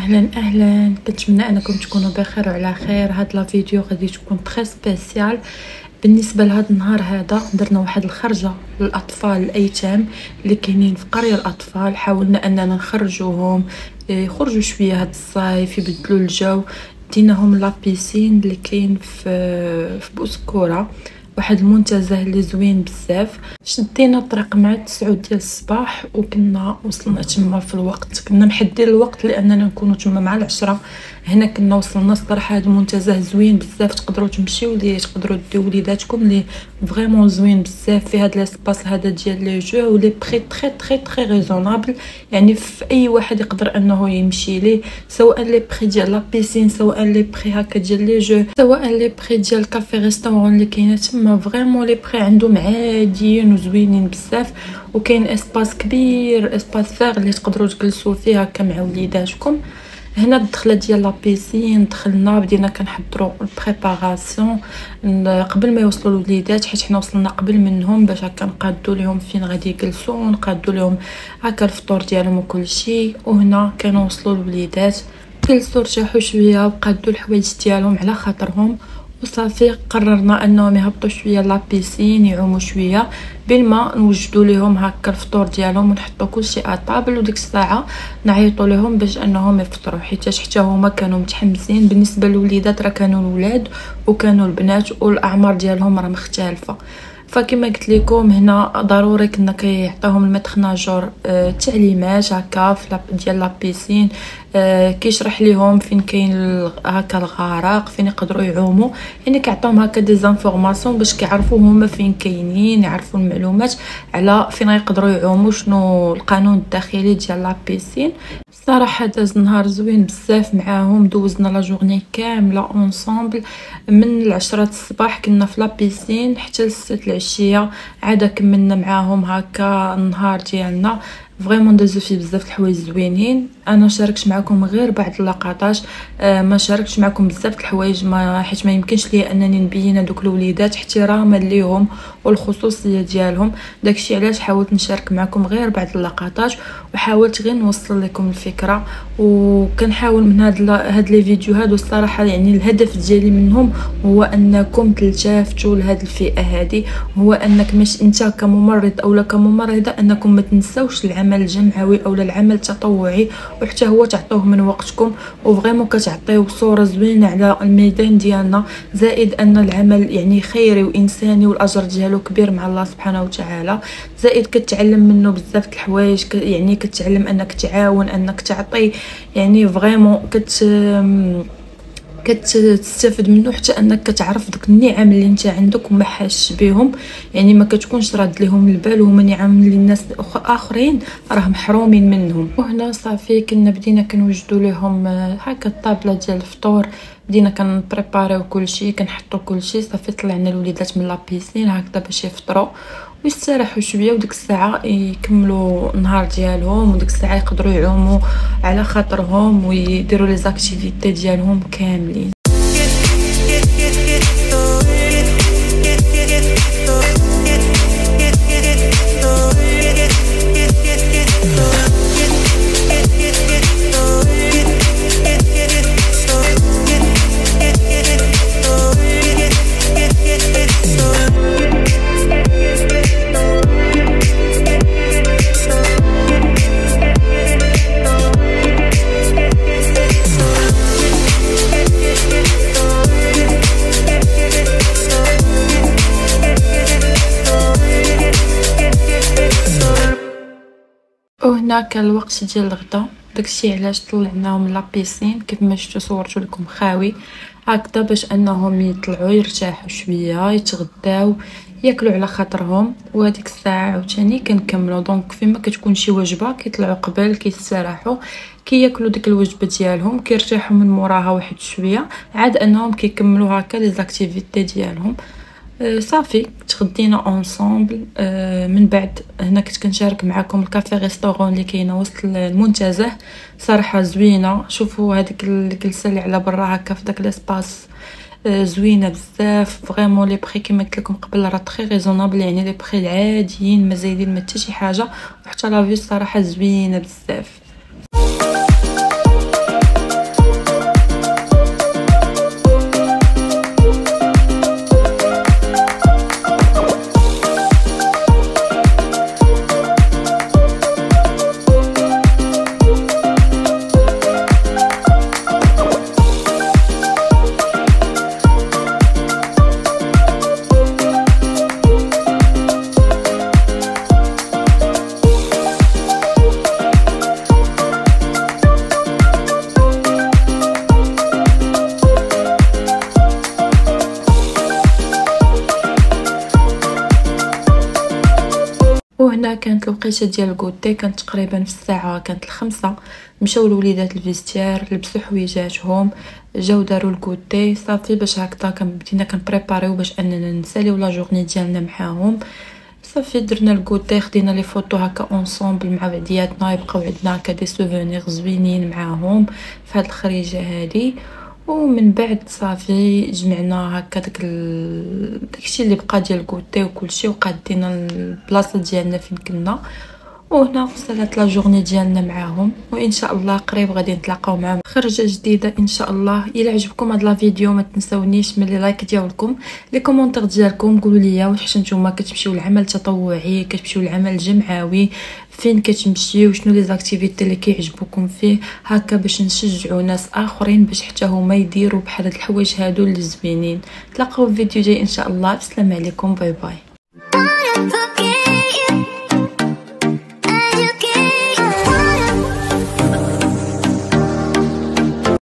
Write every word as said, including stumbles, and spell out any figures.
اهلا اهلا، كنتمنى انكم تكونوا بخير وعلى خير. هاد لا فيديو غادي تكون تري سبيسيال بالنسبه لهذا النهار. هذا درنا واحد الخرجه للاطفال الايتام اللي كاينين في قريه الاطفال. حاولنا اننا نخرجوهم يخرجوا شويه هاد الصيف، يبدلوا الجو. ديناهم لا بيسين اللي كاين في في بوسكوره، واحد المنتزه اللي زوين بزاف. شدينا الطريق مع تسعة ديال الصباح وكنا وصلنا تما في الوقت. كنا محدين الوقت لاننا نكونوا تما مع العشرة. هنا كنا وصلنا. صراحه هذا المنتزه زوين بزاف، تقدروا تمشيو ليه، تقدروا ديو وليداتكم ليه. فريمون زوين بزاف في هذا لاسباس هذا ديال لي جو، ولي بري تري تري تري ريزونابل. يعني في اي واحد يقدر انه يمشي ليه، سواء لي بري ديال لا بيسين، سواء لي بري هكا ديال لي جو، سواء لي بري ديال كافي ريستورون اللي كاينه تما. فريمون لي بري عندهم عاديين وزوينين بزاف. وكاين اسباس كبير، اسباس فاغ اللي تقدروا تجلسوا فيه هكا مع وليداتكم. هنا الدخله ديال لا بيسين دخلنا، بدينا كنحضروا البريباراسيون قبل ما يوصلوا الوليدات، حيت حنا وصلنا قبل منهم باش هكا نقادوا لهم فين غادي يجلسوا، نقادوا لهم هكا الفطور ديالهم وكل شيء. وهنا كانوا وصلوا الوليدات، جلسوا ارتاحوا شويه وقادوا الحوايج ديالهم على خاطرهم. وصافي قررنا انهم يهبطوا شويه لا بيسين، يعوموا شويه بالماء، نوجدوا لهم هكا الفطور ديالهم ونحطوا كلشي اطابل. وديك الساعه نعيطوا لهم باش انهم يفطروا، حيت حتى هما كانوا متحمسين. بالنسبه للوليدات راه كانوا الولاد وكانوا البنات، والاعمار ديالهم راه مختلفه. فكما قلت لكم هنا ضروري كنا كيعطيهم الميتر ناجور آه تعليمات هكا في ديال لا بيسين، آه كيشرح لهم فين كاين هكا الغرق، فين يقدروا يعوموا. يعني كيعطيهم هكا دي زانفورماسيون باش كيعرفوا هما فين كاينين، يعرفوا المعلومات على فين يقدروا يعوموا، شنو القانون الداخلي ديال لا بيسين. صراحه داز نهار زوين بزاف معاهم. دوزنا لا جورني كامله اونصامبل، من العشرة الصباح كنا في لا بيسين حتى لستة العشيه. عاد كملنا معاهم هكا النهار ديالنا. فريمون دازو فيه بزاف الحوايج زوينين. انا شاركت معكم غير بعض اللقطات، آه ما شاركتش معكم بزاف الحوايج، ما حيت ما يمكنش ليا انني نبين هذوك الوليدات احتراما ليهم والخصوصيه ديالهم. داكشي علاش حاولت نشارك معكم غير بعض اللقطات، وحاولت غير نوصل لكم الفكره. وكنحاول من هاد هاد لي فيديو هادو الصراحه، يعني الهدف ديالي منهم هو انكم تلتفتوا لهاد الفئه هذه، هو انك مش انت كممرض او كممرضه انكم ما تنساوش العمل الجمعوي او العمل التطوعي، وحتى هو تعطوه من وقتكم. وفريمون كتعطيو صوره زوينه على الميدان ديالنا، زائد ان العمل يعني خيري وانساني والاجر ديالو كبير مع الله سبحانه وتعالى. زائد كتعلم منه بزاف الحوايج، يعني كتعلم انك تعاون، انك تعطي. يعني فريمون كت كتستافد منه، حتى انك كتعرف داك النعم اللي انت عندك وما حاش بهم. يعني ما كتكونش راد لهم البال، وهما نعم اللي الناس اخرين راه محرومين منهم. وهنا صافي كنا بدينا كنوجدوا لهم هكا الطابله ديال الفطور، بدينا كنبريباريو كلشي، كنحطوا كلشي. صافي طلعنا الوليدات من لا بيسين هكذا باش يفطروا ويستراحوا شويه، وديك الساعه يكملوا النهار ديالهم، وديك الساعه يقدروا يعوموا على خاطرهم ويديروا لي زاكتيفيتي ديالهم كاملين. وهنا كان الوقت ديال الغدا، داكشي علاش طلعناهم لا بيسين كيف ما شفتوا صورت لكم خاوي هكذا، باش انهم يطلعوا يرتاحوا شويه، يتغداو، ياكلوا على خاطرهم. وهذيك الساعه عاوتاني كنكملوا. دونك فيما كتكون شي وجبه كيطلعوا قبل، كيستراحوا، كياكلوا ديك الوجبه ديالهم، كيرتاحوا من موراها واحد شويه، عاد انهم كيكملوا هكا لي زاكتيفيتي ديالهم. أه صافي تغدينا اونصامبل. أه من بعد هنا كنت كنشارك معكم الكافي ريستورون اللي كاينه وسط المنتزه. صراحه زوينه. شوفوا هذيك الجلسه اللي على برا هكا في داك لاسباس، أه زوينه بزاف. فريمون لي بري كما قلت لكم قبل راه تري ريزونابل، يعني لي بري العاديين ما زايدين ما حتى شي حاجه. وحتى لا فيو الصراحه زوينه بزاف. كانت الوقيته ديال الكوتي كانت تقريبا في الساعه كانت الخمسة. مشاو الوليدات الفيستير لبسوا حويجاتهم جاو داروا الكوتي صافي باش هكذا كنبدينا كنبريباريو باش اننا نساليو لا جورني ديالنا معاهم. صافي درنا الكوتي خدينا لي فوتو هكا اونصومبل مع بعضياتنا يبقاو عندنا هكا دي سوفونير زوينين معاهم في هاد الخريجه هادي. ومن بعد صافي جمعنا هكا داك ال... داكشي اللي بقى ديال الكوتي وكلشي وقادينا البلاصه ديالنا فين كنا. وهنا وصلت لا جورني ديالنا معاهم وان شاء الله قريب غادي نتلاقاو معاهم خرجه جديده ان شاء الله. الا عجبكم هاد لا فيديو ما تنساونيش من لي لايك ديالكم لي كومونتير ديالكم. قولوا لي واش نتوما كتمشيو لعمل تطوعي كتمشيو لعمل جمعوي فين كتمشيو وشنو لي زاكتيفيتي اللي كيعجبوكم فيه هكا باش نشجعوا ناس اخرين باش حتى هما يديروا بحال هاد الحوايج هادو اللي زوينين. تلاقاو في فيديو جاي ان شاء الله. السلام عليكم باي باي.